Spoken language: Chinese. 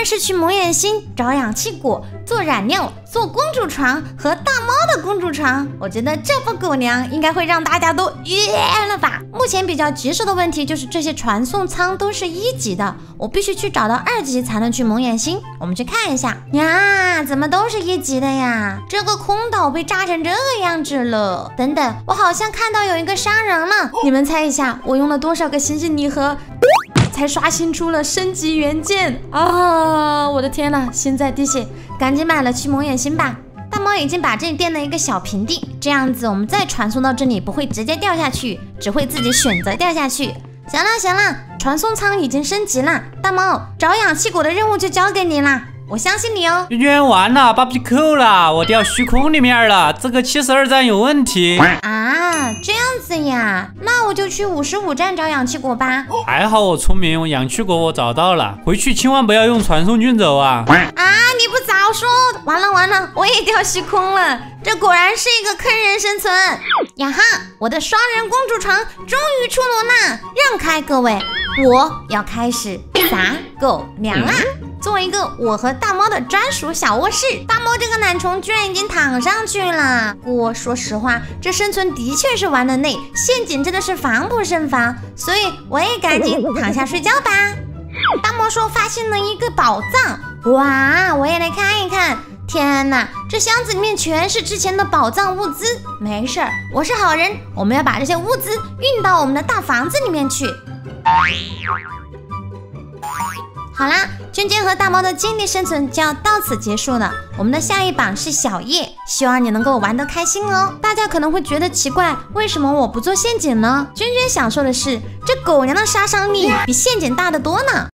然是去蒙眼星找氧气果，做染料，做公主床和大猫的公主床。我觉得这波狗粮应该会让大家都晕了吧。目前比较棘手的问题就是这些传送舱都是1级的，我必须去找到2级才能去蒙眼星。我们去看一下呀，怎么都是1级的呀？这个空岛被炸成这个样子了。等等，我好像看到有一个商人了，你们猜一下，我用了多少个星星泥盒才刷新出了升级元件啊！我的天呐，心在滴血，赶紧买了去蒙眼星吧。大猫已经把这里垫了一个小平地，这样子我们再传送到这里不会直接掉下去，只会自己选择掉下去。行了行了，传送舱已经升级了，大猫找氧气果的任务就交给你啦，我相信你哦。 圆圆完了，把笔扣了，我掉虚空里面了，这个72站有问题啊，这样子呀，那我就去55站找氧气果吧。 还好我聪明，氧气果我找到了，回去千万不要用传送菌走啊！ 啊，你不早说，完了完了，我也掉虚空了，这果然是一个坑人生存呀哈！我的双人公主床终于出炉啦，让开各位，我要开始撒狗粮啦！做一个我和大猫的专属小卧室。大猫这个懒虫居然已经躺上去了。不过说实话，这生存的确是玩得累，陷阱真的是防不胜防，所以我也赶紧躺下睡觉吧。大猫说发现了一个宝藏，哇，我也来看一看。天哪，这箱子里面全是之前的宝藏物资。没事儿，我是好人，我们要把这些物资运到我们的大房子里面去。好啦，娟娟和大猫的基地生存就要到此结束了。我们的下一榜是小叶，希望你能够玩得开心哦。大家可能会觉得奇怪，为什么我不做陷阱呢？娟娟想说的是，这狗粮的杀伤力比陷阱大得多呢。